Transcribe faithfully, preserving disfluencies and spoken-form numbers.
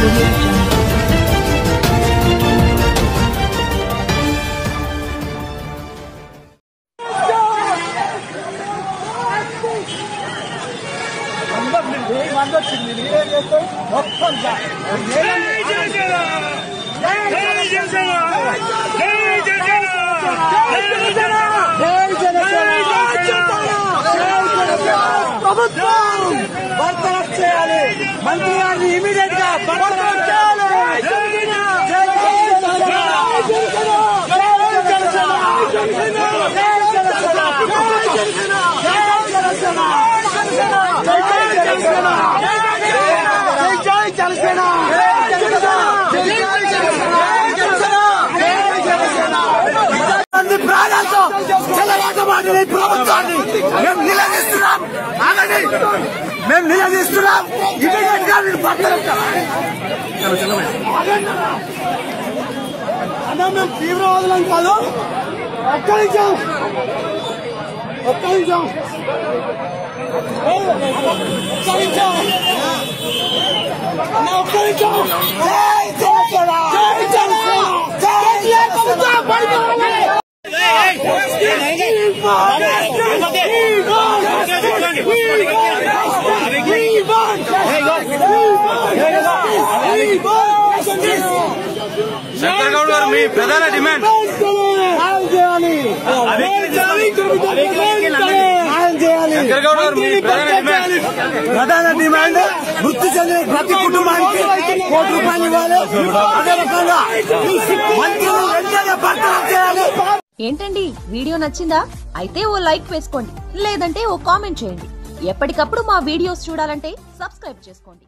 audio jungle. బర్తరఫ్ చేయాలి మంత్రి గారిని ఇమీడియట్ గా బర్తరఫ్ చేయాలి. ప్రాణాలతో చెలగాటమాడిన ప్రభుత్వాన్ని మేము నిలదీస్తున్నాం. ఆగండి, మేము నిలదీస్తున్నాం. ఇమీడియట్ గా మీరు బర్తరఫ్ అన్నా, మేము తీవ్రవాదులం కాదు. ఒక్క నిమిషం ఒక్క నిమిషం ఒక్క నిమిషం అన్నా, ఒక్క నిమిషం. జై జనసేన, జై జనసేన, జై ప్రభుత్వం పడిపోవాలి. శంకర్ గౌడ్ గారు, మీ ప్రధాన డిమాండ్ శంకర్ గౌడ్ గారు, మీ ప్రధాన డిమాండ్ ప్రధాన డిమాండ్ మృతి చెందిన ప్రతి కుటుంబానికి కోటి రూపాయలు ఇవ్వాలి. అదే రకంగా మంత్రులు వెంటనే బర్తరఫ్ చేయాలి. ఏంటండి, వీడియో నచ్చిందా? అయితే ఓ లైక్ వేసుకోండి, లేదంటే ఓ కామెంట్ చేయండి. ఎప్పటికప్పుడు మా వీడియోస్ చూడాలంటే సబ్స్క్రైబ్ చేసుకోండి.